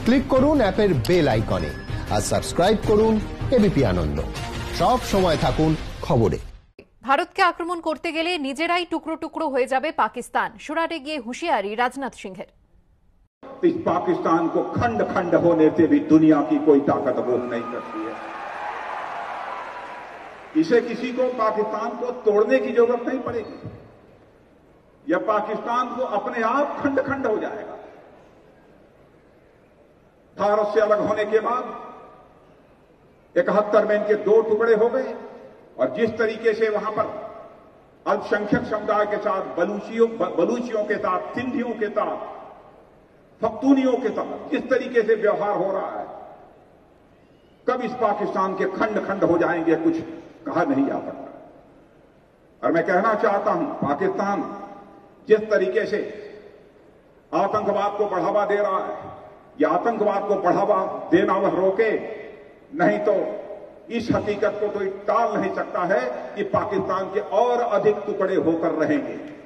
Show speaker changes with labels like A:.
A: Click করুন অ্যাপের bell আইকনে আর সাবস্ক্রাইব করুন এবিপি আনন্দ। সব সময় থাকুন খবরে।
B: ভারতকে আক্রমণ করতে গেলে নিজেরাই টুকরো টুকরো হয়ে যাবে পাকিস্তান, সুরাটে গিয়ে হুঁশিয়ারি রাজনাথ সিংহের।
C: इस पाकिस्तान को खंड खंड होने से भी दुनिया की कोई ताकत रोक नहीं सकती है। इसे किसी को पाकिस्तान को तोड़ने की जरूरत नहीं पड़ेगी। यह पाकिस्तान को अपने आप खंड खंड हो जाएगा। भारत से अलग होने के बाद 71 में इनके 2 टुकड़े हो गए और जिस तरीके से वहां पर अल्पसंख्यक समुदाय के साथ बलूचियों के साथ, सिंधियों के साथ, पख्तूनियों के साथ जिस तरीके से व्यवहार हो रहा है, कब इस पाकिस्तान के खंड खंड हो जाएंगे कुछ कहा नहीं जा सकता। और मैं कहना चाहता हूं, पाकिस्तान जिस तरीके से आतंकवाद को बढ़ावा दे रहा है, यह आतंकवाद को बढ़ावा देना वह रोके, नहीं तो इस हकीकत को कोई टाल नहीं सकता है कि पाकिस्तान के और अधिक टुकड़े होकर रहेंगे।